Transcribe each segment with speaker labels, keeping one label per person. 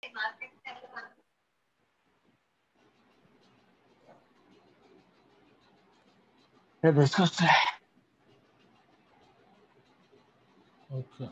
Speaker 1: Okay.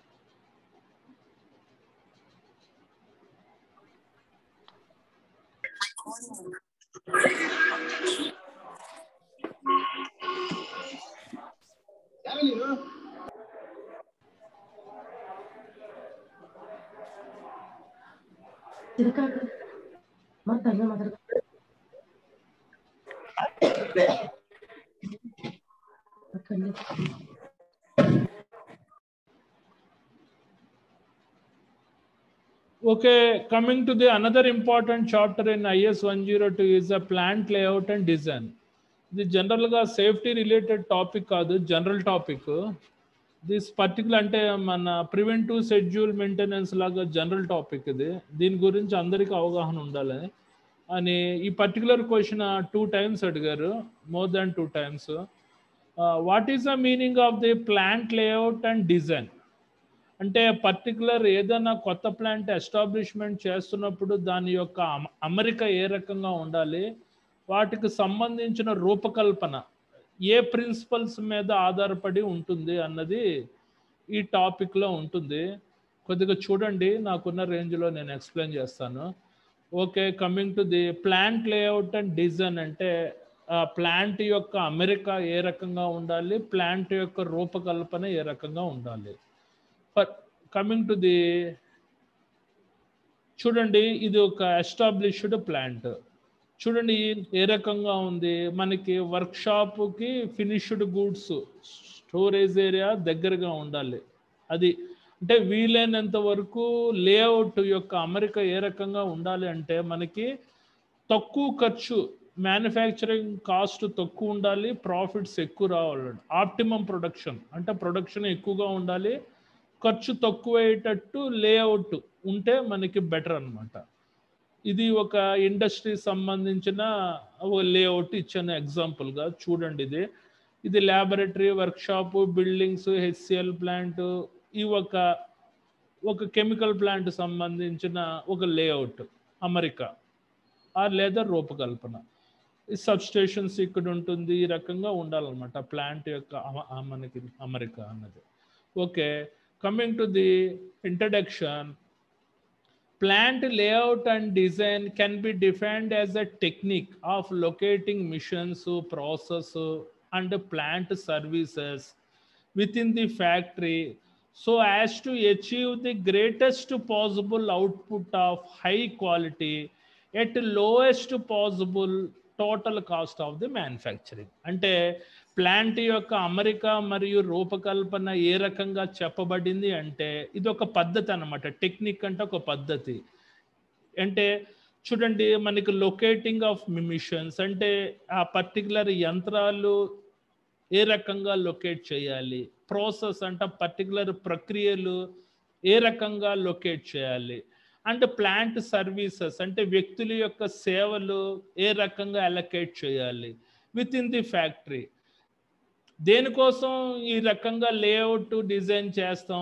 Speaker 1: Okay, coming to the another important chapter in IS 102 is the plant layout and design. ఇది జనరల్గా safety related topic కాదు, general topic. This particular అంటే మన preventive schedule maintenance లాగా general topic ఇది. దీని గురించి అందరికీ అవగాహన ఉండాలి అని ఈ పర్టికులర్ క్వశ్చన్ 2 times అడిగారు, more than 2 times. What is the meaning of the plant layout and design? అంటే పర్టికులర్ ఏదైనా కొత్త ప్లాంట్ ఎస్టాబ్లిష్మెంట్ చేస్తున్నప్పుడు దాని యొక్క అమరిక ఏ రకంగా ఉండాలి, వాటికి సంబంధించిన రూపకల్పన ఏ ప్రిన్సిపల్స్ మీద ఆధారపడి ఉంటుంది అన్నది ఈ టాపిక్లో ఉంటుంది. కొద్దిగా చూడండి, నాకున్న రేంజ్లో నేను ఎక్స్ప్లెయిన్ చేస్తాను. Okay, coming to the plant layout and design అంటే ప్లాంట్ యొక్క అమరిక ఏ రకంగా ఉండాలి, ప్లాంట్ యొక్క రూపకల్పన ఏ రకంగా ఉండాలి. కమింగ్ టు ది చూడండి, ఇది ఒక ఎస్టాబ్లిష్డ్ ప్లాంట్. చూడండి ఏ రకంగా ఉంది. మనకి వర్క్షాప్కి ఫినిష్డ్ గూడ్స్ స్టోరేజ్ ఏరియా దగ్గరగా ఉండాలి. అది అంటే వీలైనంత వరకు లేఅవుట్ యొక్క అమరిక ఏ రకంగా ఉండాలి అంటే మనకి తక్కువ ఖర్చు, మ్యానుఫ్యాక్చరింగ్ కాస్ట్ తక్కువ ఉండాలి, ప్రాఫిట్స్ ఎక్కువ రావాలి. ఆప్టిమం ప్రొడక్షన్ అంటే ప్రొడక్షన్ ఎక్కువగా ఉండాలి, ఖర్చు తక్కువ అయ్యేటట్టు లేఅవుట్ ఉంటే మనకి బెటర్ అనమాట. ఇది ఒక ఇండస్ట్రీ సంబంధించిన లేఅవుట్ ఇచ్చాను ఎగ్జాంపుల్గా. చూడండి, ఇది laboratory, workshop, buildings, HCL plant, ఈ ఒక కెమికల్ ప్లాంట్ సంబంధించిన ఒక లేఅవుట్ అమరిక లేదా రూపకల్పన. ఈ సబ్స్టేషన్స్ ఇక్కడ ఉంటుంది, ఈ రకంగా ఉండాలన్నమాట ప్లాంట్ యొక్క మనకి అమరిక అన్నది. Okay, coming to the introduction, plant layout and design can be defined as a technique of locating missions, process and plant services within the factory so as to achieve the greatest possible output of high quality at lowest possible total cost of the manufacturing. అంటే plant యొక్క అమరిక మరియు రూపకల్పన ఏ రకంగా చెప్పబడింది అంటే ఇది ఒక పద్ధతి అన్నమాట. టెక్నిక్ అంటే ఒక పద్ధతి. అంటే చూడండి, మనకి లొకేటింగ్ ఆఫ్ మిషన్స్ అంటే ఆ పర్టికులర్ యంత్రాలు ఏ రకంగా లొకేట్ చేయాలి, ప్రాసెస్ అంటే పర్టికులర్ ప్రక్రియలు ఏ రకంగా లొకేట్ చేయాలి, అండ్ ప్లాంట్ సర్వీసెస్ అంటే వ్యక్తుల యొక్క సేవలు ఏ రకంగా అలొకేట్ చేయాలి విత్ ఇన్ ది ఫ్యాక్టరీ. దేనికోసం ఈ రకంగా లేఅవుట్ డిజైన్ చేస్తాం?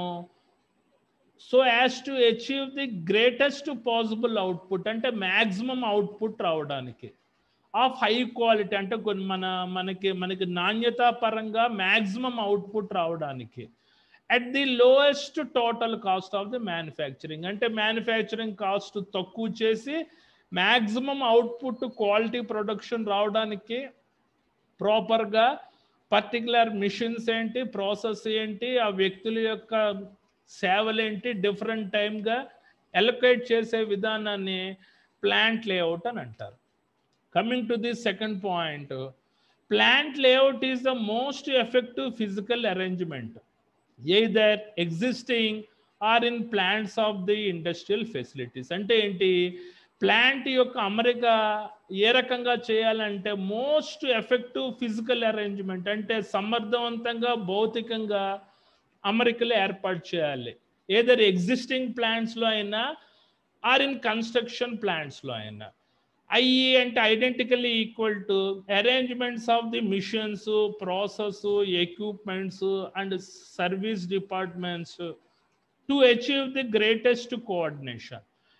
Speaker 1: So as to achieve the greatest possible output అంటే మ్యాక్సిమం అవుట్పుట్ రావడానికి, ఆఫ్ హై క్వాలిటీ అంటే మనకి నాణ్యతా పరంగా మ్యాక్సిమం అవుట్పుట్ రావడానికి, at the lowest total cost of the manufacturing అంటే మ్యానుఫ్యాక్చరింగ్ కాస్ట్ తక్కువ చేసి మ్యాక్సిమం అవుట్పుట్ క్వాలిటీ ప్రొడక్షన్ రావడానికి ప్రాపర్గా పర్టికులర్ మిషన్స్ ఏంటి, ప్రాసెస్ ఏంటి, ఆ వ్యక్తుల యొక్క సేవలేంటి డిఫరెంట్ టైమ్గా అలొకేట్ చేసే విధానాన్ని ప్లాంట్ లేఅవుట్ అని అంటారు. Coming to the second point, plant layout is the most effective physical arrangement either existing or in plants of the industrial facilities. అంటే ఏంటి, ప్లాంట్ యొక్క అమరిక ఏ రకంగా చేయాలంటే మోస్ట్ ఎఫెక్టివ్ ఫిజికల్ అరేంజ్మెంట్ అంటే సమర్థవంతంగా భౌతికంగా అమరికలు ఏర్పాటు చేయాలి. ఏదర్ ఎగ్జిస్టింగ్ ప్లాంట్స్లో అయినా ఆర్ ఇన్ కన్స్ట్రక్షన్ ప్లాంట్స్లో అయినా. ఐఈ అంటే identically equal to arrangements of the machines, process, equipments and service departments to achieve the greatest coordination.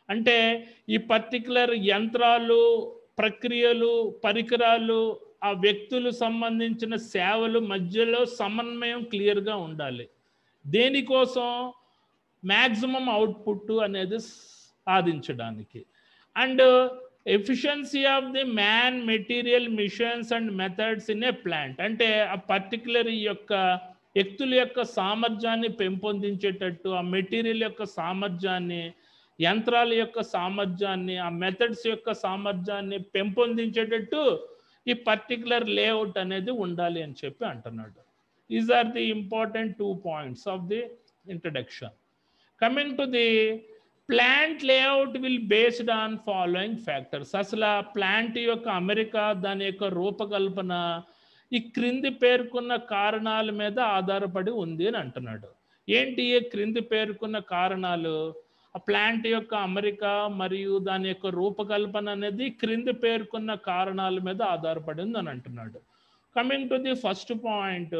Speaker 1: అంటే ఈ పర్టికులర్ యంత్రాలు, ప్రక్రియలు, పరికరాలు, ఆ వ్యక్తులు సంబంధించిన సేవలు మధ్యలో సమన్వయం క్లియర్గా ఉండాలి. దేనికోసం? మ్యాక్సిమం అవుట్పుట్ అనేది సాధించడానికి. And efficiency of the man, material, machines and methods in a plant. అంటే ఆ పర్టికులర్ ఈ యొక్క వ్యక్తుల యొక్క సామర్థ్యాన్ని పెంపొందించేటట్టు, ఆ మెటీరియల్ యొక్క సామర్థ్యాన్ని, యంత్రాల యొక్క సామర్థ్యాన్ని, ఆ మెథడ్స్ యొక్క సామర్థ్యాన్ని పెంపొందించేటట్టు ఈ పర్టికులర్ లేఅవుట్ అనేది ఉండాలి అని చెప్పి అంటున్నాడు. These are the important 2 points of the introduction. Coming to the plant layout will based on following factors. అసలు ఆ ప్లాంట్ యొక్క అమెరికా, దాని యొక్క రూపకల్పన ఈ క్రింది పేర్కొన్న కారణాల మీద ఆధారపడి ఉంది అని అంటున్నాడు. ఏంటి ఈ క్రింది పేర్కొన్న కారణాలు? ఆ ప్లాంట్ యొక్క అమెరికా మరియు దాని యొక్క రూపకల్పన అనేది క్రింది పేర్కొన్న కారణాల మీద ఆధారపడి ఉంది అని అంటున్నాడు. Coming to the first point,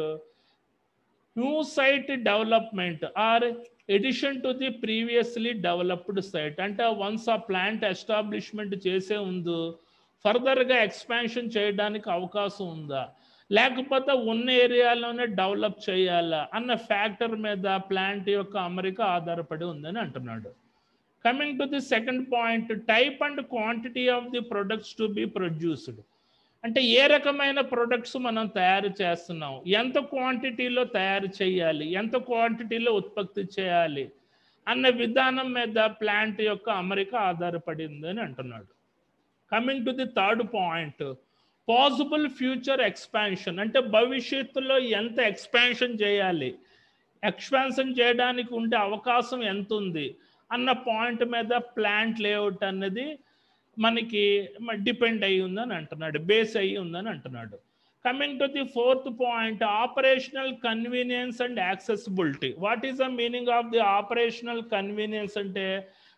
Speaker 1: new site development or addition to the previously developed site. అంటే వన్స్ ఆ ప్లాంట్ ఎస్టాబ్లిష్మెంట్ చేసే ఉందో ఫర్దర్గా ఎక్స్పాన్షన్ చేయడానికి అవకాశం ఉందా, లేకపోతే ఉన్న ఏరియాలోనే డెవలప్ చేయాలా అన్న ఫ్యాక్టర్ మీద ప్లాంట్ యొక్క అమరిక ఆధారపడి ఉందని అంటున్నాడు. Coming to the second point, type and quantity of the products to be produced. అంటే ఏ రకమైన ప్రొడక్ట్స్ మనం తయారు చేస్తున్నాం, ఎంత క్వాంటిటీలో తయారు చేయాలి, ఎంత క్వాంటిటీలో ఉత్పత్తి చేయాలి అన్న విధానం మీద ప్లాంట్ యొక్క అమరిక ఆధారపడింది అని అంటున్నాడు. Coming to the third point, possible future expansion. అంటే భవిష్యత్తులో ఎంత ఎక్స్పాన్షన్ చేయాలి, ఎక్స్పాన్షన్ చేయడానికి ఉండే అవకాశం ఎంత ఉంది అన్న పాయింట్ మీద ప్లాంట్ లేఅవుట్ అనేది మనకి డిపెండ్ అయ్యి ఉందని అంటున్నాడు, బేస్ అయ్యి ఉందని అంటున్నాడు. Coming to the fourth point, operational convenience and accessibility. What is the meaning of the operational convenience? అంటే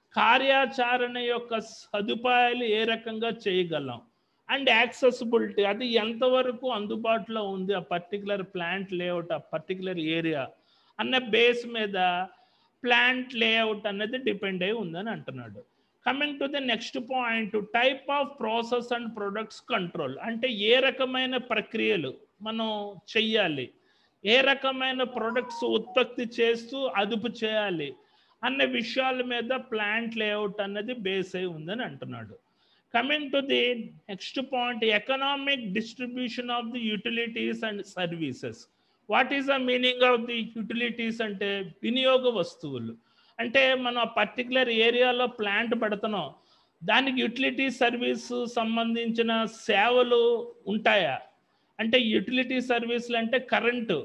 Speaker 1: కార్యాచరణ యొక్క సదుపాయాలు ఏ రకంగా చేయగలం, అండ్ యాక్సెసిబిలిటీ అది ఎంతవరకు అందుబాటులో ఉంది ఆ పర్టికులర్ ప్లాంట్ లేఅవుట్, ఆ పర్టికులర్ ఏరియా అన్న బేస్ మీద ప్లాంట్ లేఅవుట్ అనేది డిపెండ్ అయి ఉందని అంటున్నాడు. Coming to the next point, type of process and products control. అంటే ఏ రకమైన ప్రక్రియలు మనం చెయ్యాలి, ఏ రకమైన ప్రొడక్ట్స్ ఉత్పత్తి చేస్తూ అదుపు చేయాలి అన్న విషయాల మీద ప్లాంట్ లేఅవుట్ అనేది బేస్ అయి ఉందని అంటున్నాడు. Coming to the next point, economic distribution of the utilities and services. What is the meaning of the utilities? అంటే వినియోగ వస్తువులు. అంటే మనం ఆ పర్టికులర్ ఏరియాలో ప్లాంట్ పెడుతున్నాం, దానికి యూటిలిటీ సర్వీస్ సంబంధించిన సేవలు ఉంటాయా? అంటే యూటిలిటీ సర్వీసులు అంటే కరెంటు,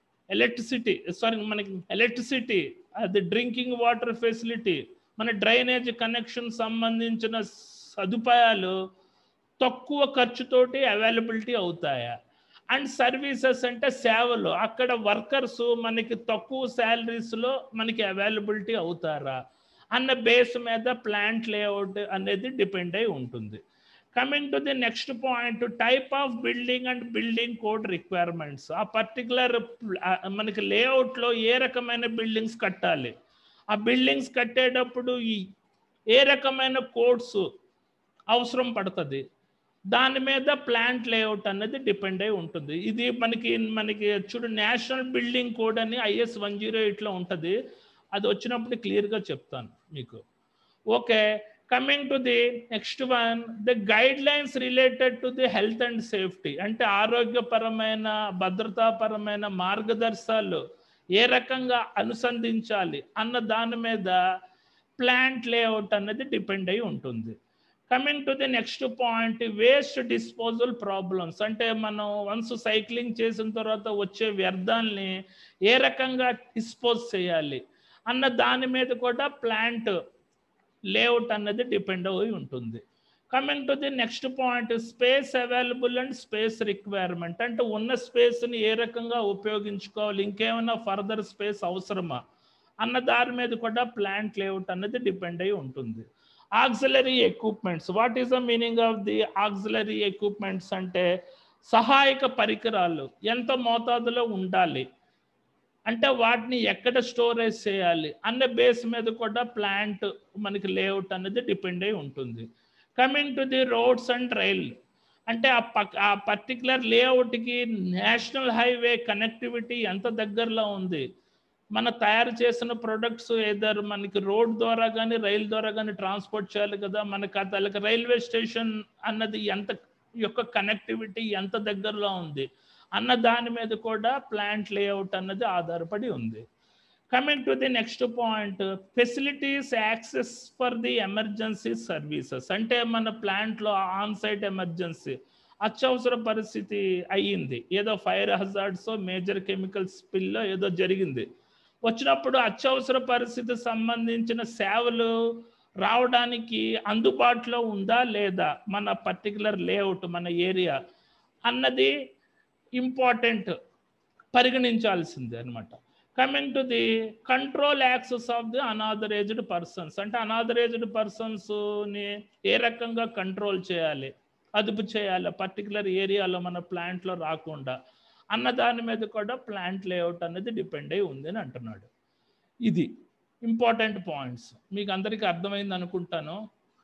Speaker 1: ఎలక్ట్రిసిటీ, అది డ్రింకింగ్ వాటర్ ఫెసిలిటీ, మన డ్రైనేజ్ కనెక్షన్ సంబంధించిన సదుపాయాలు తక్కువ ఖర్చుతోటి అవైలబిలిటీ అవుతాయా? అండ్ సర్వీసెస్ అంటే సేవలు, అక్కడ వర్కర్స్ మనకి తక్కువ శాలరీస్లో మనకి అవైలబిలిటీ అవుతారా అన్న బేస్ మీద ప్లాంట్ లేఅవుట్ అనేది డిపెండ్ అయి ఉంటుంది. Coming to the next point, type of building and building code requirements. ఆ పర్టికులర్ మనకి లేఅవుట్లో ఏ రకమైన బిల్డింగ్స్ కట్టాలి, ఆ బిల్డింగ్స్ కట్టేటప్పుడు ఏ రకమైన కోడ్స్ అవసరం పడుతుంది, దాని మీద ప్లాంట్ లేఅవుట్ అనేది డిపెండ్ అయి ఉంటుంది. ఇది మనకి చూడు, నేషనల్ బిల్డింగ్ కోడ్ అని IS 108లో ఉంటుంది, అది వచ్చినప్పుడు క్లియర్గా చెప్తాను మీకు. Okay, coming to the next one, the guidelines related to the health and safety. అంటే ఆరోగ్యపరమైన, భద్రతాపరమైన మార్గదర్శకాలు ఏ రకంగా అనుసంధించాలి అన్న దాని మీద ప్లాంట్ లేఅవుట్ అనేది డిపెండ్ అయి ఉంటుంది. Coming to the next point, waste disposal problems. అంటే మనం వన్స్ సైక్లింగ్ చేసిన తర్వాత వచ్చే వ్యర్థాలని ఏ రకంగా డిస్పోజ్ చేయాలి అన్న దాని మీద కూడా ప్లాంట్ లేఅవుట్ అన్నది డిపెండ్ అయి ఉంటుంది. Coming to the next point, space available and space requirement. అంటే ఉన్న స్పేస్ని ఏ రకంగా ఉపయోగించుకోవాలి, ఇంకేమైనా ఫర్దర్ స్పేస్ అవసరమా అన్న దాని మీద కూడా ప్లాంట్ లేఅవుట్ అన్నది డిపెండ్ అయి ఉంటుంది. Auxiliary equipments. What is the meaning of the auxiliary equipments? అంటే సహాయక పరికరాలు ఎంత మోతాదులో ఉండాలి, అంటే వాటిని ఎక్కడ స్టోరేజ్ చేయాలి అన్న బేస్ మీద కూడా ప్లాంట్ మనకి లేఅవుట్ అనేది డిపెండ్ అయి ఉంటుంది. Coming to the roads and rail, అంటే ఆ పర్టికులర్ లేఅవుట్కి నేషనల్ హైవే కనెక్టివిటీ ఎంత దగ్గరలో ఉంది, మన తయారు చేసిన ప్రొడక్ట్స్ ఏదర్ మనకి రోడ్ ద్వారా కానీ రైల్ ద్వారా కానీ ట్రాన్స్పోర్ట్ చేయాలి కదా, మనకి అతనికి రైల్వే స్టేషన్ అన్నది ఎంత యొక్క కనెక్టివిటీ ఎంత దగ్గరలో ఉంది అన్న దాని మీద కూడా ప్లాంట్ లేఅవుట్ అన్నది ఆధారపడి ఉంది. Coming to the next point, facilities access for the emergency services, అంటే మన ప్లాంట్లో ఆన్ సైట్ ఎమర్జెన్సీ అత్యవసర పరిస్థితి అయ్యింది, ఏదో ఫైర్ హజార్డ్స్ మేజర్ కెమికల్ స్పిల్లో ఏదో జరిగింది, వచ్చినప్పుడు అత్యవసర పరిస్థితి సంబంధించిన సేవలు రావడానికి అందుబాటులో ఉందా లేదా మన పర్టికులర్ లేఅవుట్ మన ఏరియా అన్నది ఇంపార్టెంట్, పరిగణించాల్సిందే అనమాట. Coming to the control access of the unauthorized persons, అంటే అనాథరైజ్డ్ పర్సన్స్ని ఏ రకంగా కంట్రోల్ చేయాలి, అదుపు చేయాలి పర్టికులర్ ఏరియాలో మన ప్లాంట్లో రాకుండా అన్న దాని మీద కూడా ప్లాంట్ లేఅవుట్ అనేది డిపెండ్ అయి ఉంది అని అంటున్నాడు. ఇది ఇంపార్టెంట్ పాయింట్స్, మీకు అందరికీ అర్థమైంది అనుకుంటాను,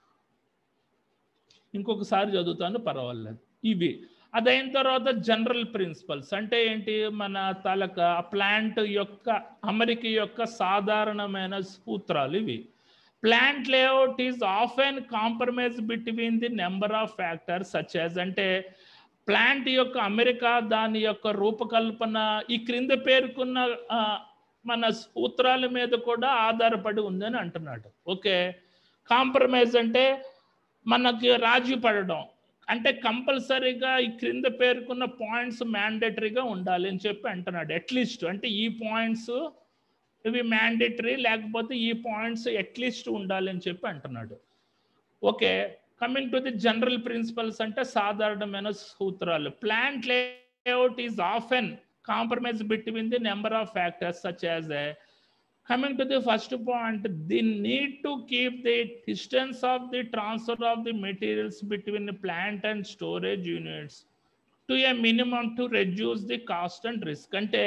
Speaker 1: ఇంకొకసారి చదువుతాను పర్వాలేదు. ఇవి అదైన తర్వాత జనరల్ ప్రిన్సిపల్స్, అంటే ఏంటి మన తాలూకా ప్లాంట్ యొక్క అమరిక యొక్క సాధారణమైన సూత్రాలు ఇవి. Plant layout is often compromise between the number of factors such as, అంటే ప్లాంట్ యొక్క అమెరికా దాని యొక్క రూపకల్పన ఈ క్రింద పేర్కొన్న మన సూత్రాల మీద కూడా ఆధారపడి ఉందని అంటున్నాడు. ఓకే, కాంప్రమైజ్ అంటే మనకి రాజీ పడడం, అంటే కంపల్సరీగా ఈ క్రింద పేర్కొన్న పాయింట్స్ మ్యాండేటరీగా ఉండాలి అని చెప్పి అంటున్నాడు. అట్లీస్ట్ అంటే ఈ పాయింట్స్ ఇవి మ్యాండేటరీ, లేకపోతే ఈ పాయింట్స్ అట్లీస్ట్ ఉండాలి అని చెప్పి అంటున్నాడు. Okay, coming to the general principles అంటే సాధారణమైన సూత్రాలు. Plant layout is often compromise between the number of factors such as coming to the first point, the need to keep the distance of the transfer of the materials between the plant and storage units to a minimum to reduce the cost and risk. అంటే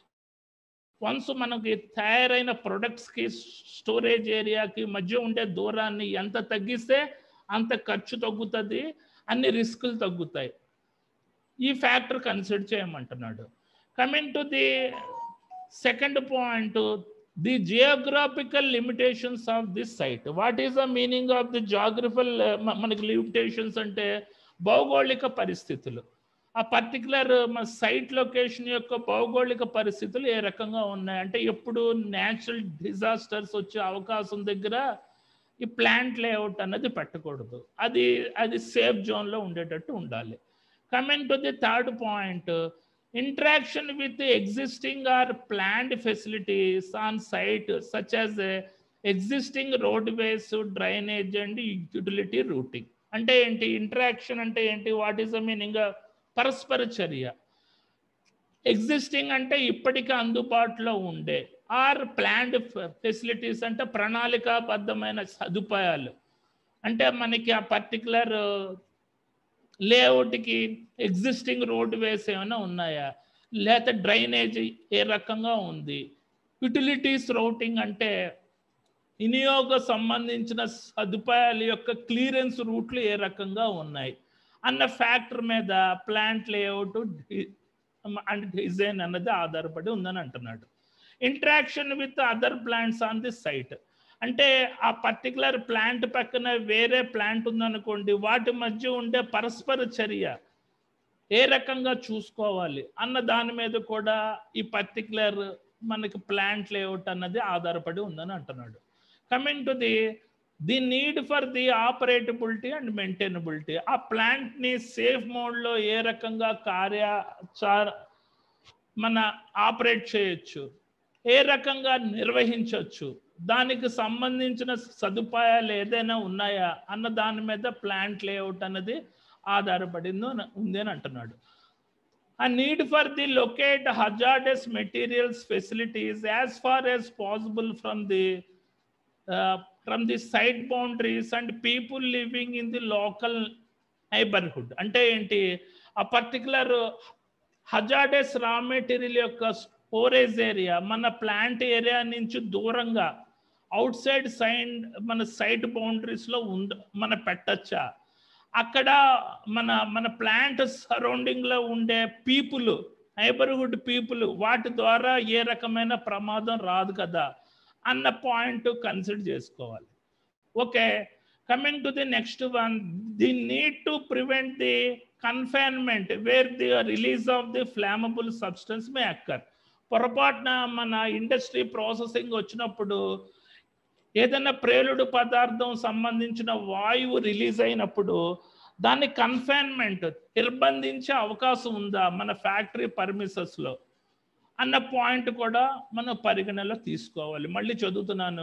Speaker 1: once మనకి తయారైన ప్రొడక్ట్స్కి storage ఏరియాకి మధ్య ఉండే దూరాన్ని ఎంత తగ్గిస్తే అంత ఖర్చు తగ్గుతుంది, అన్ని రిస్కులు తగ్గుతాయి. ఈ ఫ్యాక్టర్ కన్సిడర్ చేయమంటున్నాడు. Coming to the second point, the geographical limitations of this site. What is the meaning of the geographical మనకి limitations అంటే భౌగోళిక పరిస్థితులు, ఆ పర్టికులర్ మన సైట్ లొకేషన్ యొక్క భౌగోళిక పరిస్థితులు ఏ రకంగా ఉన్నాయి, అంటే ఎప్పుడు న్యాచురల్ డిజాస్టర్స్ వచ్చే అవకాశం దగ్గర ఈ ప్లాంట్ లేఅవుట్ అన్నది పెట్టకూడదు, అది సేఫ్ జోన్లో ఉండేటట్టు ఉండాలి. Coming to the third point, interaction with the existing or planned facilities on site such as existing roadways, drainage and utility routing. అంటే ఏంటి ఇంటరాక్షన్ అంటే ఏంటి, వాట్ ఈస్ ద మీనింగ్, పరస్పర చర్య. ఎగ్జిస్టింగ్ అంటే ఇప్పటికీ అందుబాటులో ఉండే, ఆర్ ప్లాన్డ్ ఫెసిలిటీస్ అంటే ప్రణాళికాబద్ధమైన సదుపాయాలు, అంటే మనకి ఆ పర్టికులర్ లేఅవుట్కి ఎగ్జిస్టింగ్ రోడ్ వేస్ ఏమైనా ఉన్నాయా, లేకపోతే డ్రైనేజ్ ఏ రకంగా ఉంది, యుటిలిటీస్ రౌటింగ్ అంటే వినియోగ సంబంధించిన సదుపాయాల యొక్క క్లియరెన్స్ రూట్లు ఏ రకంగా ఉన్నాయి అన్న ఫ్యాక్టర్ మీద ప్లాంట్ లేఅవుట్ అండ్ డిజైన్ అన్నది ఆధారపడి ఉందని అంటున్నాడు. Interaction with other plants on the site, అంటే ఆ పర్టికులర్ ప్లాంట్ పక్కన వేరే ప్లాంట్ ఉందనుకోండి, వాటి మధ్య ఉండే పరస్పర చర్య ఏ రకంగా చూసుకోవాలి అన్న దాని మీద కూడా ఈ పర్టికులర్ మనకి ప్లాంట్ లేఅవుట్ అన్నది ఆధారపడి ఉందని అంటున్నాడు. Coming to the need for the operability and maintainability, ఆ ప్లాంట్ని సేఫ్ మోడ్లో ఏ రకంగా మన ఆపరేట్ చేయొచ్చు, ఏ రకంగా నిర్వహించవచ్చు, దానికి సంబంధించిన సదుపాయాలు ఏదైనా ఉన్నాయా అన్న దాని మీద ప్లాంట్ లేఅవుట్ అన్నది ఆధారపడిందో ఉంది అని అంటున్నాడు. ఆ need for the locate hazardous materials facilities as far as possible from the site boundaries and people living in the local neighbourhood. అంటే ఏంటి, ఆ పర్టికులర్ హజార్డస్ రా మెటీరియల్ యొక్క ఓరేజ్ ఏరియా మన ప్లాంట్ ఏరియా నుంచి దూరంగా అవుట్ సైడ్ మన site బౌండరీస్లో మన పెట్టచ్చా? అక్కడ మన ప్లాంట్ సరౌండింగ్లో ఉండే పీపుల్, నైబర్హుడ్ పీపుల్, వాటి ద్వారా ఏ రకమైన ప్రమాదం రాదు కదా అన్న పాయింట్ కన్సిడర్ చేసుకోవాలి. Okay, coming to the next one, the need to prevent the confinement where the release of the flammable substance may occur. పొరపాటున మన ఇండస్ట్రీ ప్రాసెసింగ్ వచ్చినప్పుడు ఏదైనా ప్రేలుడు పదార్థం సంబంధించిన వాయువు రిలీజ్ అయినప్పుడు దాన్ని కన్ఫైన్మెంట్ నిర్బంధించే అవకాశం ఉందా మన ఫ్యాక్టరీ పర్మిసెస్లో అన్న పాయింట్ కూడా మనం పరిగణలో తీసుకోవాలి. మళ్ళీ చదువుతున్నాను.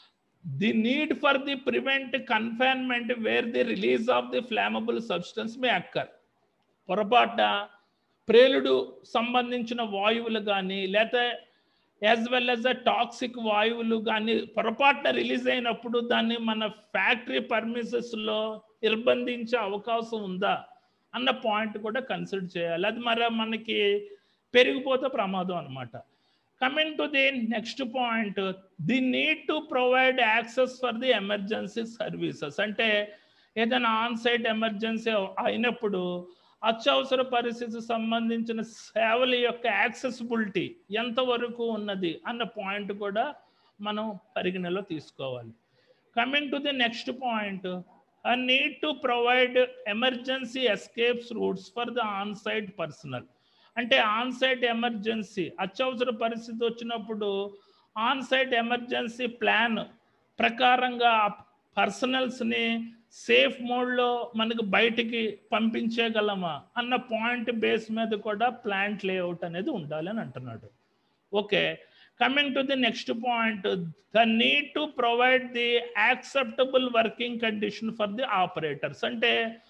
Speaker 1: The need for the prevent confinement where the release of the flammable substance may occur. పొరపాటున ప్రేలుడు సంబంధించిన వాయువులు కానీ లేకపోతే as well as a toxic వాయువులు కానీ పొరపాటున రిలీజ్ అయినప్పుడు దాన్ని మన ఫ్యాక్టరీ పర్మిసెస్లో నిర్బంధించే అవకాశం ఉందా అన్న పాయింట్ కూడా కన్సిడర్ చేయాలి. అది మరి మనకి పెరిగిపోతే ప్రమాదం అనమాట. Coming to the next point, the need to provide access for the emergency services. అంటే ఏదైనా ఆన్ సైట్ ఎమర్జెన్సీ అయినప్పుడు అత్యవసర పరిస్థితి సంబంధించిన సేవల యొక్క యాక్సెసిబిలిటీ ఎంతవరకు ఉన్నది అన్న పాయింట్ కూడా మనం పరిగణలో తీసుకోవాలి. Coming to the next point, a need to provide emergency escapes routes for the on-site personnel. అంటే ఆన్-సైట్ ఎమర్జెన్సీ అత్యవసర పరిస్థితి వచ్చినప్పుడు ఆన్-సైట్ ఎమర్జెన్సీ ప్లాన్ ప్రకారంగా పర్సనల్స్ని సేఫ్ మోడ్లో మనకు బయటికి పంపించగలమా అన్న పాయింట్ బేస్ మీద కూడా ప్లాంట్ లేఅవుట్ అనేది ఉండాలి అని అంటున్నాడు. Okay, coming to the next point, the need to provide the acceptable working condition for the operators. అంటే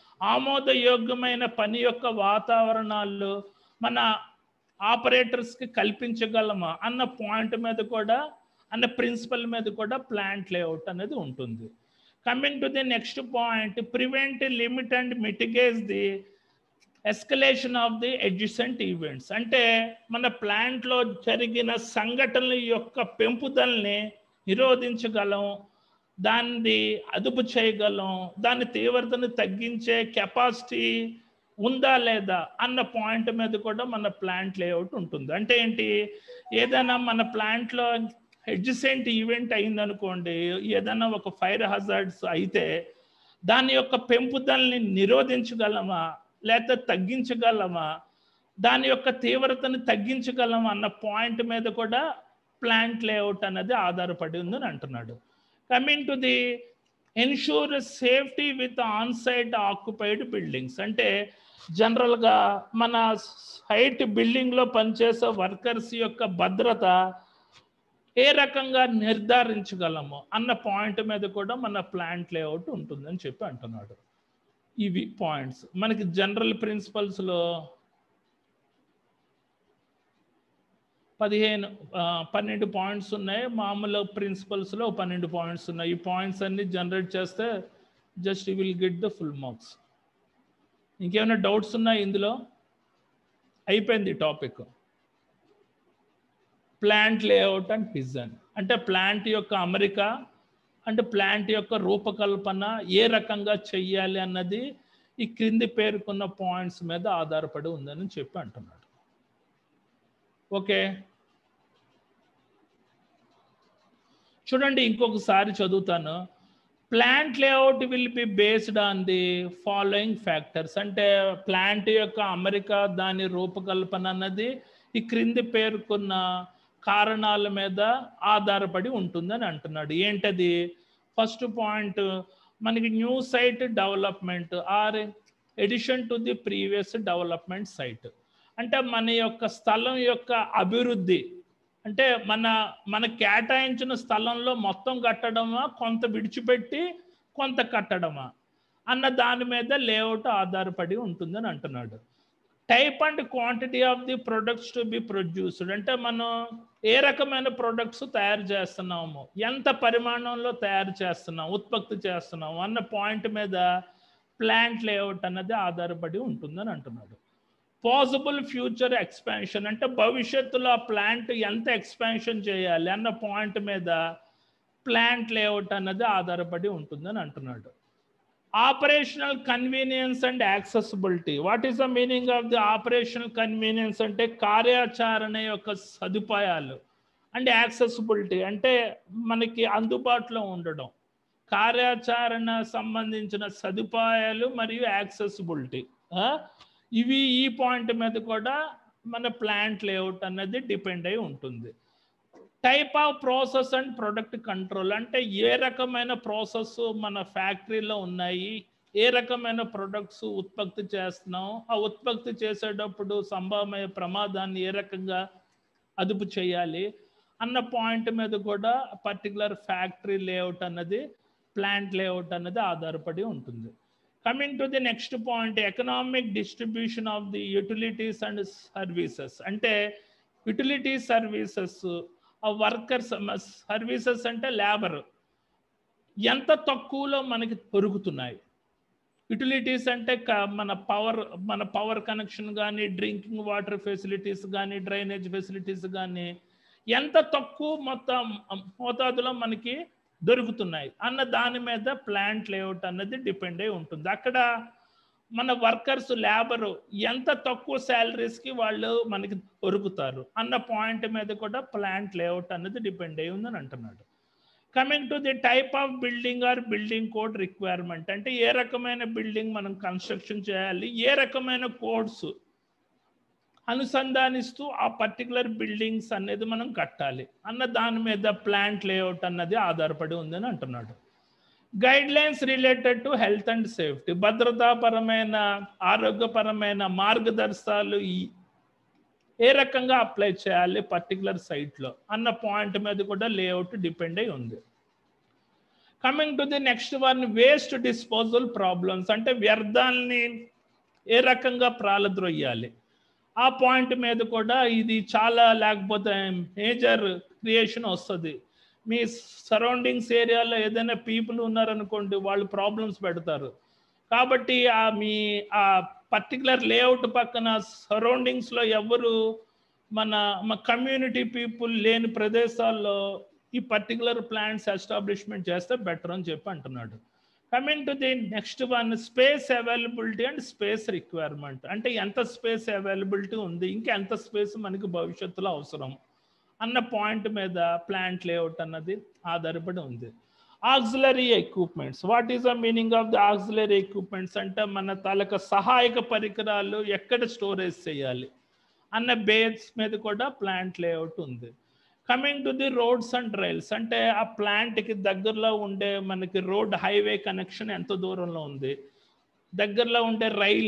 Speaker 1: ఆమోదయోగ్యమైన పని యొక్క వాతావరణాలు మన ఆపరేటర్స్కి కల్పించగలమా అన్న పాయింట్ మీద కూడా, అన్న ప్రిన్సిపల్ మీద కూడా ప్లాంట్ లేఅవుట్ అనేది ఉంటుంది. Coming to the next point, prevent, limit and mitigate the escalation of the adjacent events. అంటే మన ప్లాంట్లో జరిగిన సంఘటనల యొక్క పెంపుదలని నిరోధించగలం, దాన్ని అదుపు చేయగలం, దాని తీవ్రతను తగ్గించే కెపాసిటీ ఉందా లేదా అన్న పాయింట్ మీద కూడా మన ప్లాంట్ లేఅవుట్ ఉంటుంది. అంటే ఏంటి, ఏదైనా మన ప్లాంట్లో అడ్జసెంట్ ఈవెంట్ అయిందనుకోండి, ఏదైనా ఒక ఫైర్ హజార్డ్స్ అయితే దాని యొక్క పెంపుదలని నిరోధించగలమా లేకపోతే తగ్గించగలమా, దాని యొక్క తీవ్రతను తగ్గించగలమా అన్న పాయింట్ మీద కూడా ప్లాంట్ లేఅవుట్ అనేది ఆధారపడి ఉందని అంటున్నాడు. Coming to the ensure safety with on site occupied buildings. అంటే జనరల్గా మన సైట్ బిల్డింగ్లో పనిచేసే వర్కర్స్ యొక్క భద్రత ఏ రకంగా నిర్ధారించగలము అన్న పాయింట్ మీద కూడా మన ప్లాంట్ లేఅవుట్ ఉంటుందని చెప్పి అంటున్నాడు. ఇవి పాయింట్స్ మనకి జనరల్ ప్రిన్సిపల్స్లో 12 పాయింట్స్ ఉన్నాయి, మామూలు ప్రిన్సిపల్స్లో 12 పాయింట్స్ ఉన్నాయి. ఈ పాయింట్స్ అన్ని జనరేట్ చేస్తే just you will get the full marks. ఇంకేమైనా డౌట్స్ ఉన్నాయి ఇందులో? అయిపోయింది topic. Plant layout and vision అంటే ప్లాంట్ యొక్క అమరిక, అంటే ప్లాంట్ యొక్క రూపకల్పన ఏ రకంగా చెయ్యాలి అన్నది ఈ క్రింది పేర్కొన్న పాయింట్స్ మీద ఆధారపడి ఉందని చెప్పి అంటున్నాడు. ఓకే, చూడండి ఇంకొకసారి చదువుతాను. Plant layout will be based on the following factors. అంటే ప్లాంట్ యొక్క అమరిక, దాని రూపకల్పన అన్నది ఈ క్రింది పేర్కొన్న కారణాల మీద ఆధారపడి ఉంటుందని అంటున్నాడు. ఏంటది? ఫస్ట్ పాయింట్, మనకి new site development or addition to the previous development site. అంటే మన యొక్క స్థలం యొక్క అభివృద్ధి, అంటే మన కేటాయించిన స్థలంలో మొత్తం కట్టడమా, కొంత విడిచిపెట్టి కొంత కట్టడమా అన్న దాని మీద లేఅవుట్ ఆధారపడి ఉంటుందని అంటున్నాడు. Type and quantity of the products to be produced. అంటే మనం ఏ రకమైన ప్రొడక్ట్స్ తయారు చేస్తున్నాము, ఎంత పరిమాణంలో తయారు చేస్తున్నాం, ఉత్పత్తి చేస్తున్నాము అన్న పాయింట్ మీద ప్లాంట్ లేఅవుట్ అన్నది ఆధారపడి ఉంటుందని అంటున్నాడు. పాసిబుల్ ఫ్యూచర్ ఎక్స్పాన్షన్ అంటే భవిష్యత్తులో ఆ ప్లాంట్ ఎంత ఎక్స్పాన్షన్ చేయాలి అన్న పాయింట్ మీద ప్లాంట్ లేఅవుట్ అన్నది ఆధారపడి ఉంటుందని అంటున్నాడు. Operational convenience and accessibility. What is the meaning of the operational convenience అంటే కార్యాచరణ యొక్క సదుపాయాలు, అండ్ యాక్సెసిబిలిటీ అంటే మనకి అందుబాటులో ఉండడం. కార్యాచరణ సంబంధించిన సదుపాయాలు మరియు యాక్సెసిబిలిటీ, ఇవి ఈ పాయింట్ మీద కూడా మన ప్లాంట్ లేఅవుట్ అన్నది డిపెండ్ అయి ఉంటుంది. Type of process and product control అంటే ఏ రకమైన ప్రాసెస్ మన ఫ్యాక్టరీలో ఉన్నాయి, ఏ రకమైన ప్రొడక్ట్స్ ఉత్పత్తి చేస్తున్నాం, ఆ ఉత్పత్తి చేసేటప్పుడు సంభవమయ్యే ప్రమాదాన్ని ఏ రకంగా అదుపు చేయాలి అన్న పాయింట్ మీద కూడా పర్టికులర్ ఫ్యాక్టరీ లేఅవుట్ అన్నది, ప్లాంట్ లేఅవుట్ అన్నది ఆధారపడి ఉంటుంది. Coming to the next point, economic distribution of the utilities and services. అంటే యూటిలిటీ సర్వీసెస్, ఆ వర్కర్స్ సర్వీసెస్ అంటే లేబర్ ఎంత తక్కువలో మనకి దొరుకుతున్నాయి. యుటిలిటీస్ అంటే మన పవర్ కనెక్షన్ కానీ, డ్రింకింగ్ వాటర్ ఫెసిలిటీస్ కానీ, డ్రైనేజ్ ఫెసిలిటీస్ కానీ ఎంత తక్కువ మొత్తం మోతాదులో మనకి దొరుకుతున్నాయి అన్న దాని మీద ప్లాంట్ లేఅవుట్ అన్నది డిపెండ్ అయి ఉంటుంది. అక్కడ మన వర్కర్స్ లేబరు ఎంత తక్కువ శాలరీస్కి వాళ్ళు మనకి దొరుకుతారు అన్న పాయింట్ మీద కూడా ప్లాంట్ లేఅవుట్ అన్నది డిపెండ్ అయి ఉందని అంటున్నాడు. Coming to the type of building or building code requirement అంటే ఏ రకమైన బిల్డింగ్ మనం కన్స్ట్రక్షన్ చేయాలి, ఏ రకమైన కోడ్స్ అనుసంధానిస్తూ ఆ పర్టికులర్ బిల్డింగ్స్ అనేది మనం కట్టాలి అన్న దాని మీద ప్లాంట్ లేఅవుట్ అన్నది ఆధారపడి ఉందని అంటున్నాడు. Guidelines related to health and safety, భద్రతాపరమైన ఆరోగ్యపరమైన మార్గదర్శకాలు ఏ రకంగా అప్లై చేయాలి పర్టికులర్ సైట్లో అన్న పాయింట్ మీద కూడా లేఅవుట్ డిపెండ్ అయి ఉంది. Coming to the next one, waste disposal problems అంటే వ్యర్థాలని ఏ రకంగా ప్రాలద్రోయ్యాలి ఆ పాయింట్ మీద కూడా ఇది చాలా, లేకపోతే మేజర్ క్రియేషన్ వస్తుంది. మీ సరౌండింగ్స్ ఏరియాలో ఏదైనా పీపుల్ ఉన్నారనుకోండి, వాళ్ళు ప్రాబ్లమ్స్ పెడతారు. కాబట్టి ఆ పర్టికులర్ లేఅవుట్ పక్కన సరౌండింగ్స్లో ఎవరు మన కమ్యూనిటీ పీపుల్ లేని ప్రదేశాల్లో ఈ పర్టికులర్ ప్లాంట్స్ ఎస్టాబ్లిష్మెంట్ చేస్తే బెటర్ అని చెప్పి అంటున్నాడు. Coming to the next one, space availability and space requirement అంటే ఎంత స్పేస్ అవైలబిలిటీ ఉంది, ఇంకా ఎంత స్పేస్ మనకి భవిష్యత్తులో అవసరం అన్న పాయింట్ మీద ప్లాంట్ లేఅవుట్ అన్నది ఆధారపడి ఉంది. Auxiliary equipments, what is the meaning of the auxiliary equipments అంటే మన తాలూకా సహాయక పరికరాలు ఎక్కడ స్టోరేజ్ చేయాలి అన్న బేస్ మీద కూడా ప్లాంట్ లేఅవుట్ ఉంది. Coming to the roads and rails అంటే ఆ ప్లాంట్కి దగ్గరలో ఉండే మనకి రోడ్ హైవే కనెక్షన్ ఎంత దూరంలో ఉంది, దగ్గరలో ఉండే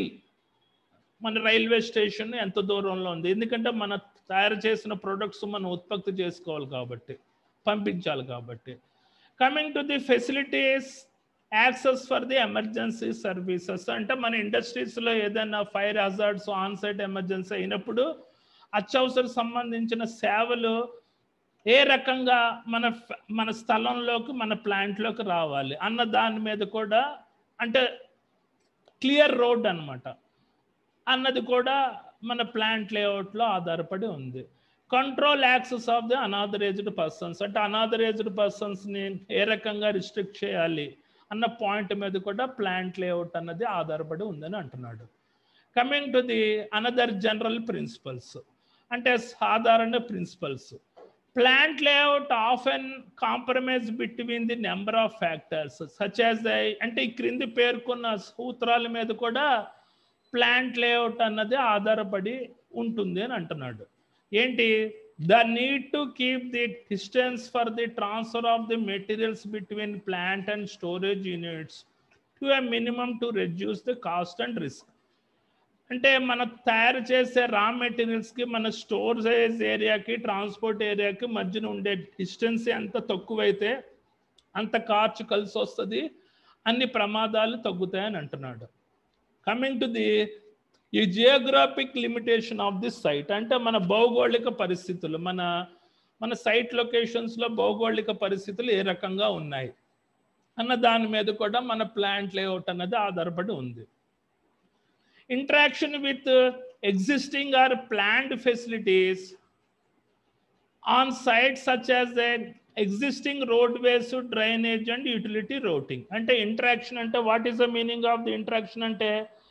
Speaker 1: మన రైల్వే స్టేషన్ ఎంత దూరంలో ఉంది, ఎందుకంటే మన తయారు చేసిన ప్రొడక్ట్స్ మనం ఉత్పత్తి చేసుకోవాలి కాబట్టి, పంపించాలి కాబట్టి. Coming to the facilities, access for the emergency services అంటే మన ఇండస్ట్రీస్లో ఏదైనా fire hazards on site emergency అయినప్పుడు అత్యవసర సంబంధించిన సేవలు ఏ రకంగా మన స్థలంలోకి మన ప్లాంట్లోకి రావాలి అన్న దాని మీద కూడా, అంటే క్లియర్ రోడ్ అన్నమాట అన్నది కూడా మన ప్లాంట్ లేఅవుట్లో ఆధారపడి ఉంది. Control access of the unauthorized persons అంటే అనాథరైజ్డ్ పర్సన్స్ని ఏ రకంగా రిస్ట్రిక్ట్ చేయాలి అన్న పాయింట్ మీద కూడా ప్లాంట్ లేఅవుట్ అన్నది ఆధారపడి ఉందని అంటున్నాడు. Coming to the another general principles అంటే సాధారణ principles, plant layout often compromise between the number of factors such as అంటే ఈ క్రింది పేర్కొన్న సూత్రాల మీద కూడా ప్లాంట్ లేఅవుట్ అన్నది ఆధారపడి ఉంటుంది అని అంటున్నాడు. ఏంటి, the need to keep the distance for the transfer of the materials between plant and storage units to a minimum to reduce the cost and risk అంటే మనం తయారు చేసే రా మెటీరియల్స్కి మన స్టోరేజ్ ఏరియాకి ట్రాన్స్పోర్ట్ ఏరియాకి మధ్యన ఉండే డిస్టెన్స్ ఎంత తక్కువైతే అంత ఖర్చు కలిసి వస్తుంది, అన్ని ప్రమాదాలు తగ్గుతాయని అంటున్నాడు. కమింగ్ టు ది ఈ geographic limitation of the site అంటే మన భౌగోళిక పరిస్థితులు, మన సైట్ లొకేషన్స్లో భౌగోళిక పరిస్థితులు ఏ రకంగా ఉన్నాయి అన్న దాని మీద కూడా మన ప్లాంట్ లేఅవుట్ అన్నది ఆధారపడి ఉంది. Interaction with existing or planned facilities on sites such as the existing roadways, drainage and utility routing. అంటే ఇంటరాక్షన్ అంటే what is the meaning of the interaction అంటే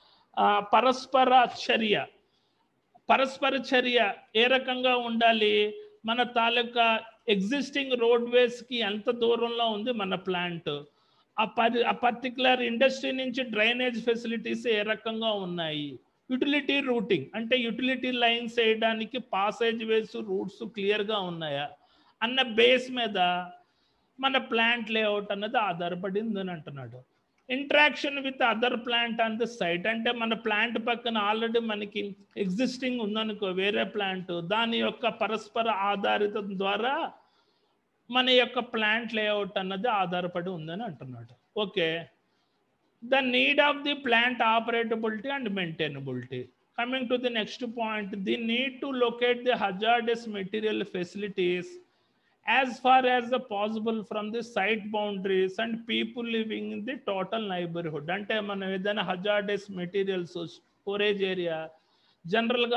Speaker 1: పరస్పర చర్య ఏ రకంగా ఉండాలి? మన తాలూకా ఎగ్జిస్టింగ్ రోడ్వేస్కి ఎంత దూరంలో ఉంది మన ప్లాంట్, ఆ పర్టికులర్ ఇండస్ట్రీ నుంచి డ్రైనేజ్ ఫెసిలిటీస్ ఏ రకంగా ఉన్నాయి, యూటిలిటీ రూటింగ్ అంటే యూటిలిటీ లైన్స్ వేయడానికి పాసేజ్ వేస్ రూట్స్ క్లియర్గా ఉన్నాయా అన్న బేస్ మీద మన ప్లాంట్ లేఅవుట్ అన్నది ఆధారపడింది అని అంటున్నాడు. Interaction with other plant on the site అంటే మన ప్లాంట్ పక్కన ఆల్రెడీ మనకి ఎగ్జిస్టింగ్ ఉందనుకో వేరే ప్లాంట్, దాని యొక్క పరస్పర ఆధారితం ద్వారా మన యొక్క ప్లాంట్ లేఅవుట్ అన్నది ఆధారపడి ఉందని అంటున్నాడు. Okay, the need of the plant operability and maintainability. Coming to the next point, the need to locate the hazardous material facilities as far as the possible from the site boundaries and people living in the total neighborhood. అంటే మనం ఏదైనా hazardous materials storage area జనరల్గా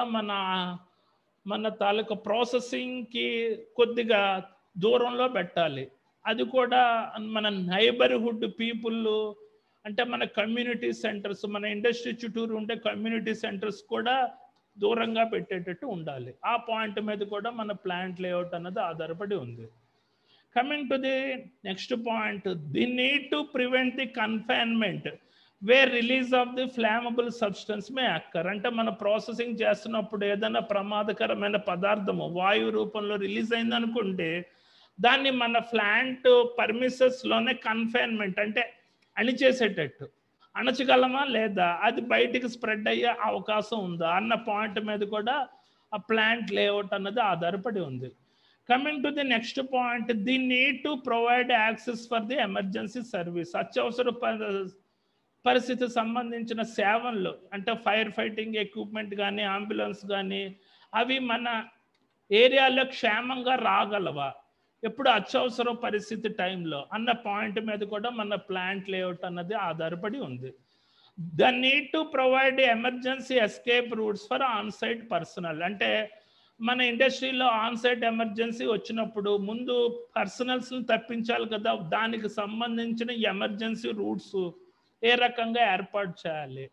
Speaker 1: మన తాలూకా ప్రాసెసింగ్కి కొద్దిగా దూరంలో పెట్టాలి. అది కూడా మన నైబర్హుడ్ పీపుల్ అంటే మన కమ్యూనిటీ సెంటర్స్, మన ఇండస్ట్రీ చుట్టూరు ఉండే కమ్యూనిటీ సెంటర్స్ కూడా దూరంగా పెట్టేటట్టు ఉండాలి. ఆ పాయింట్ మీద కూడా మన ప్లాంట్ లేఅవుట్ అన్నది ఆధారపడి ఉంది. Coming to the next point, the need to prevent the confinement where release of the flammable substance may occur. అంటే మన ప్రాసెసింగ్ చేస్తున్నప్పుడు ఏదైనా ప్రమాదకరమైన పదార్థము వాయు రూపంలో రిలీజ్ అయింది అనుకుంటే దాన్ని మన ప్లాంట్ పర్మిసెస్లోనే కన్ఫైన్మెంట్ అంటే అణిచేసేటట్టు అణచగలమా లేదా, అది బయటికి స్ప్రెడ్ అయ్యే అవకాశం ఉందా అన్న పాయింట్ మీద కూడా ఆ ప్లాంట్ లేఅవుట్ అన్నది ఆధారపడి ఉంది. Coming to the next point, the need to provide access for the emergency service. అత్యవసర పరిస్థితి సంబంధించిన సేవలు అంటే ఫైర్ ఫైటింగ్ ఎక్విప్మెంట్ కానీ అంబులెన్స్ కానీ అవి మన ఏరియాలో క్షేమంగా రాగలవా ఎప్పుడు అత్యవసర పరిస్థితి టైంలో అన్న పాయింట్ మీద కూడా మన ప్లాంట్ లేఅవుట్ అన్నది ఆధారపడి ఉంది. The need to provide emergency escape routes for on site personnel. అంటే మన ఇండస్ట్రీలో ఆన్ సైట్ ఎమర్జెన్సీ వచ్చినప్పుడు ముందు పర్సనల్స్ని తప్పించాలి కదా, దానికి సంబంధించిన ఎమర్జెన్సీ రూట్స్ ఏ రకంగా ఏర్పాటు చేయాలి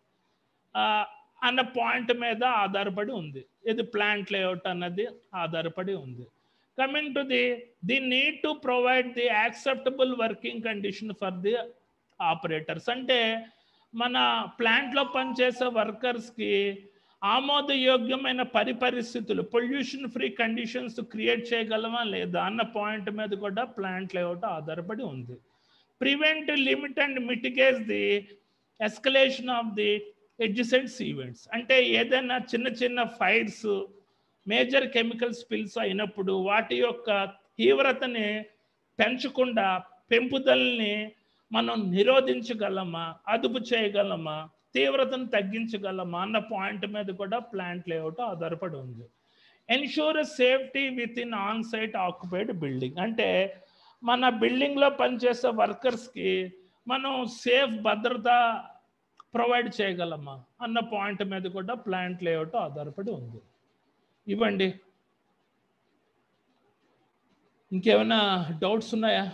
Speaker 1: అన్న పాయింట్ మీద ఆధారపడి ఉంది. ఇది ప్లాంట్ లేఅవుట్ అన్నది ఆధారపడి ఉంది. Coming to the need to provide the acceptable working condition for the operators. అంటే మన ప్లాంట్లో పనిచేసే వర్కర్స్కి ఆమోదయోగ్యమైన పరిస్థితులు పొల్యూషన్ ఫ్రీ కండిషన్స్ క్రియేట్ చేయగలమా లేదా అన్న పాయింట్ మీద కూడా ప్లాంట్ లేఅవుట్ ఆధారపడి ఉంది. Prevent, limit and mitigate the escalation of the adjacents events. అంటే ఏదైనా చిన్న ఫైర్స్, మేజర్ కెమికల్ స్పిల్స్ అయినప్పుడు వాటి యొక్క తీవ్రతని పెంచకుండా పెంపుదలని మనం నిరోధించగలమా, అదుపు చేయగలమా, తీవ్రతను తగ్గించగలమా అన్న పాయింట్ మీద కూడా ప్లాంట్ లేఅవుట్ ఆధారపడి ఉంది. Ensure safety within on site occupied building. అంటే మన బిల్డింగ్లో పనిచేసే వర్కర్స్కి మనం సేఫ్ భద్రత ప్రొవైడ్ చేయగలమా అన్న పాయింట్ మీద కూడా ప్లాంట్ లేఅవుట్ ఆధారపడి ఉంది. ఇవ్వండి, ఇంకేమైనా డౌట్స్ ఉన్నాయా?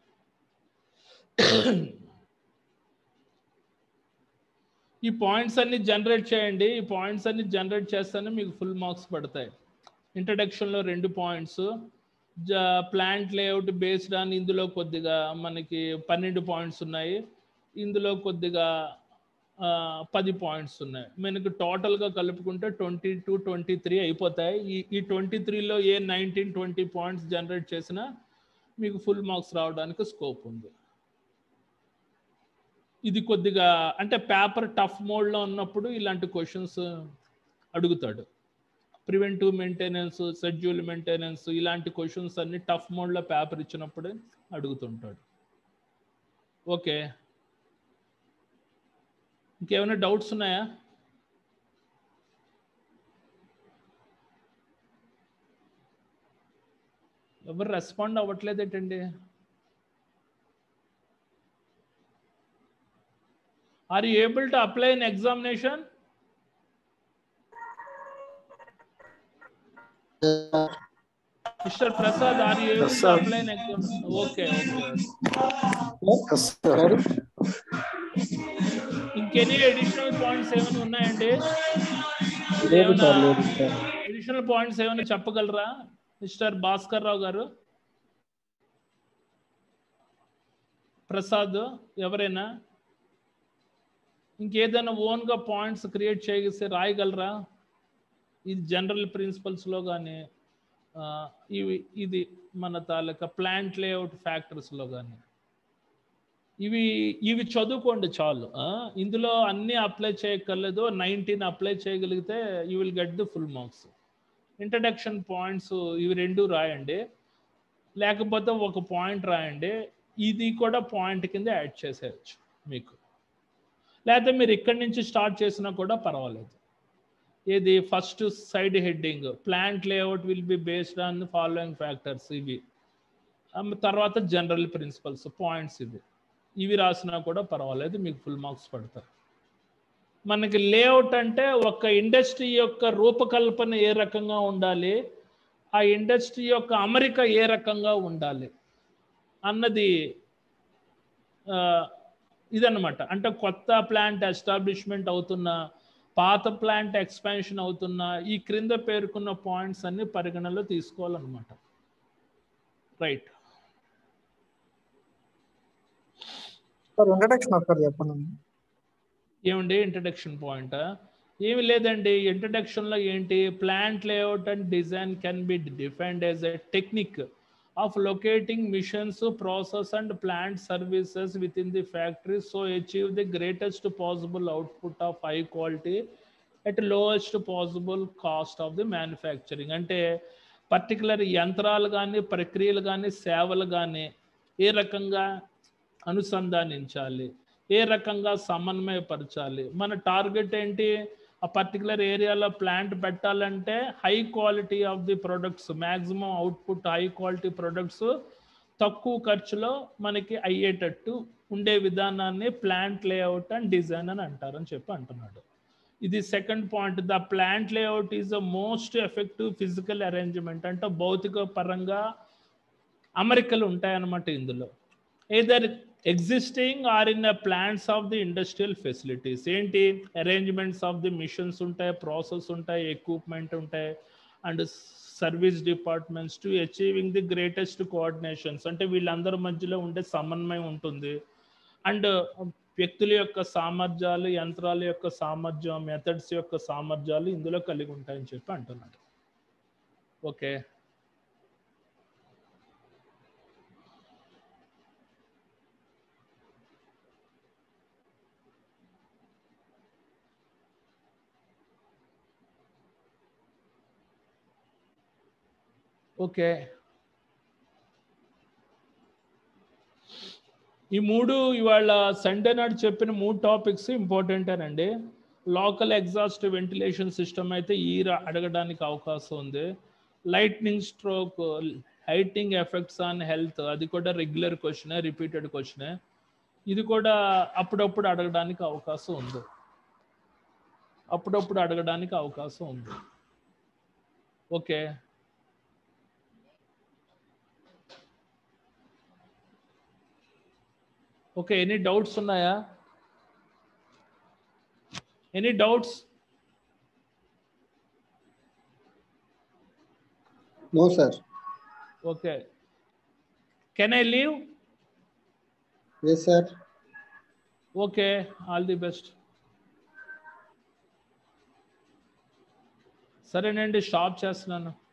Speaker 1: ఈ పాయింట్స్ అన్ని జనరేట్ చేయండి. ఈ పాయింట్స్ అన్ని జనరేట్ చేస్తేనే మీకు ఫుల్ మార్క్స్ పడతాయి. ఇంట్రడక్షన్లో 2 points, plant layout based on ఇందులో కొద్దిగా మనకి 12 పాయింట్స్ ఉన్నాయి, ఇందులో కొద్దిగా 10 పాయింట్స్ ఉన్నాయి. మనకు టోటల్గా కలుపుకుంటే 22-23 అయిపోతాయి. ఈ 23లో ఏ 19-20 పాయింట్స్ జనరేట్ చేసినా మీకు ఫుల్ మార్క్స్ రావడానికి స్కోప్ ఉంది. ఇది కొద్దిగా అంటే పేపర్ టఫ్ మోడ్లో ఉన్నప్పుడు ఇలాంటి క్వశ్చన్స్ అడుగుతాడు. ప్రివెంటివ్ మెయింటెనెన్స్, షెడ్యూల్ మెయింటెనెన్స్ ఇలాంటి క్వశ్చన్స్ అన్ని టఫ్ మోడ్లో పేపర్ ఇచ్చినప్పుడే అడుగుతుంటాడు. ఓకే, ఇంకేమైనా డౌట్స్ ఉన్నాయా? ఎవరు రెస్పాండ్ అవ్వట్లేదేటండి? Are you able to apply in examination? Mr. Prasad, are you able to apply an exam? Okay. ఇంకెనీ అడిషనల్ పాయింట్స్ ఏమైనా ఉన్నాయండి? అడిషనల్ పాయింట్స్ ఏమైనా చెప్పగలరా మిస్టర్ భాస్కర్ రావు గారు? ప్రసాద్ ఎవరైనా ఇంకేదైనా ఓన్గా పాయింట్స్ క్రియేట్ చేసి రాయగలరా? ఇది జనరల్ ప్రిన్సిపల్స్లో కానీ ఇది మన తాలూకా ప్లాంట్ లేఅవుట్ ఫ్యాక్టర్స్లో కానీ ఇవి చదువుకోండి చాలు. ఇందులో అన్నీ అప్లై చేయక్కర్లేదు. 19 అప్లై చేయగలిగితే you will get the full marks. Introduction points ఇవి 2 రాయండి, లేకపోతే ఒక పాయింట్ రాయండి. ఇది కూడా పాయింట్ కింద యాడ్ చేసేయచ్చు మీకు. లేకపోతే మీరు ఇక్కడి నుంచి స్టార్ట్ చేసినా కూడా పర్వాలేదు. ఇది first side heading plant layout will be based on the following factors, ఇవి. తర్వాత జనరల్ ప్రిన్సిపల్స్ పాయింట్స్ ఇవి రాసినా కూడా పర్వాలేదు, మీకు ఫుల్ మార్క్స్ పడతారు. మనకి లేఅవుట్ అంటే ఒక ఇండస్ట్రీ యొక్క రూపకల్పన ఏ రకంగా ఉండాలి, ఆ ఇండస్ట్రీ యొక్క అమరిక ఏ రకంగా ఉండాలి అన్నది ఇదన్నమాట. అంటే కొత్త ప్లాంట్ ఎస్టాబ్లిష్మెంట్ అవుతున్న, పాత ప్లాంట్ ఎక్స్పాన్షన్ అవుతున్న, ఈ క్రింద పేర్కొన్న పాయింట్స్ అన్ని పరిగణలో తీసుకోవాలన్నమాట. రైట్. ఏమండి ఇంట్రడక్షన్ పాయింట్? ఏమి లేదండి, ఇంట్రడక్షన్లో ఏంటి, plant layout and design can be defined as a technique of locating machines, process and plant services within the factory so achieve the greatest possible output of high quality at lowest possible cost of the manufacturing. అంటే particular యంత్రాలు కానీ, ప్రక్రియలు కానీ, సేవలు కానీ ఏ రకంగా అనుసంధానించాలి, ఏ రకంగా సమన్వయపరచాలి, మన టార్గెట్ ఏంటి, ఆ పర్టికులర్ ఏరియాలో ప్లాంట్ పెట్టాలంటే high quality of the products, maximum output high quality products తక్కువ ఖర్చులో మనకి అయ్యేటట్టు ఉండే విధానాన్ని ప్లాంట్ లేఅవుట్ అండ్ డిజైన్ అని అంటారని చెప్పి అంటున్నాడు. ఇది second point. The plant layout is the most effective physical arrangement. అంటే భౌతిక పరంగా అమరికలు ఉంటాయన్నమాట ఇందులో. either existing or in the plants of the industrial facilities. ఏంటి అరేంజ్మెంట్స్ ఆఫ్ ది మిషన్స్ ఉంటాయి, ప్రాసెస్ ఉంటాయి, ఎక్విప్మెంట్ ఉంటాయి and service departments to achieving the greatest coordinations. అంటే వీళ్ళందరి మధ్యలో ఉండే సమన్వయం ఉంటుంది. అండ్ వ్యక్తుల యొక్క సామర్థ్యాలు, యంత్రాల యొక్క సామర్థ్యం, మెథడ్స్ యొక్క సామర్థ్యాలు ఇందులో కలిగి ఉంటాయని చెప్పి అంటున్నాడు. Okay, okay. ఈ మూడు ఇవాళ సండే నాడు చెప్పిన 3 టాపిక్స్ ఇంపార్టెంటేనండి. లోకల్ ఎగ్జాస్ట్ వెంటిలేషన్ సిస్టమ్ అయితే అడగడానికి అవకాశం ఉంది. Lightning stroke, lighting effects on health, అది కూడా రెగ్యులర్ క్వశ్చనే, రిపీటెడ్ క్వశ్చనే. ఇది కూడా అప్పుడప్పుడు అడగడానికి అవకాశం ఉంది, అప్పుడప్పుడు అడగడానికి అవకాశం ఉంది. Okay, okay. ఎనీ డౌట్స్ ఉన్నాయా? Any doubts?
Speaker 2: No sir.
Speaker 1: Okay, can I leave?
Speaker 2: Yes sir.
Speaker 1: Okay, all the best. సరేనండి, స్టాప్ చేస్తున్నాను.